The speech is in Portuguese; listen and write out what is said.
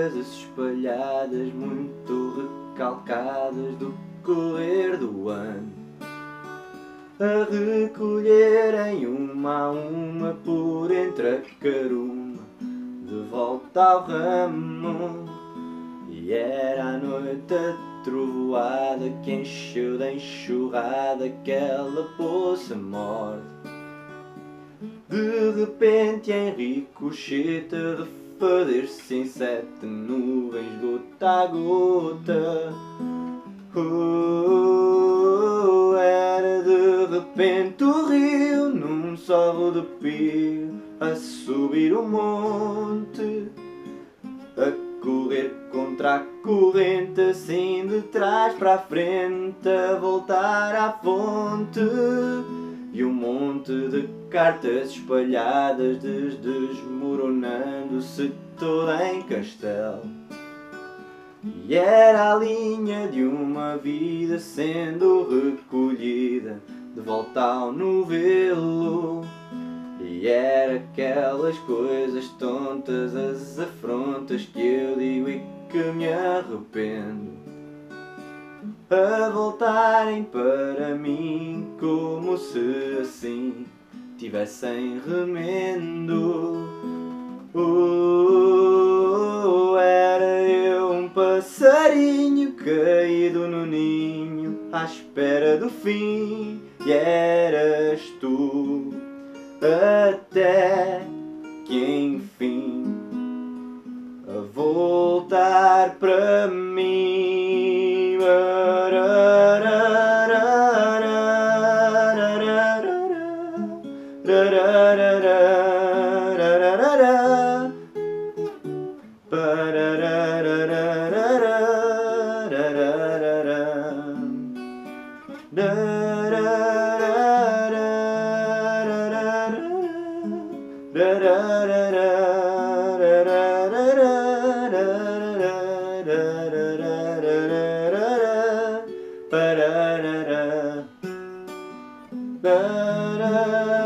coisas espalhadas, muito recalcadas do correr do ano, a recolherem uma a uma por entre a caruma, de volta ao ramo. E era a noite a trovoada que encheu de enxurrada aquela poça morta. De repente em ricochete, refazer-se em 7 nuvens, gota a gota. Era de repente o rio num só rodopio, a subir o monte, a correr contra a corrente, assim de trás para a frente, a voltar à fonte. E um monte de cartas espalhadas, desmoronando-se toda em castelo. E era a linha de uma vida sendo recolhida de volta ao novelo. E era aquelas coisas tontas, as afrontas que eu digo e que me arrependo, a voltarem para mim como se assim tivessem remendo. Era eu um passarinho caído no ninho, à espera do fim, e eras tu, até que enfim a voltar para mim. Pararara.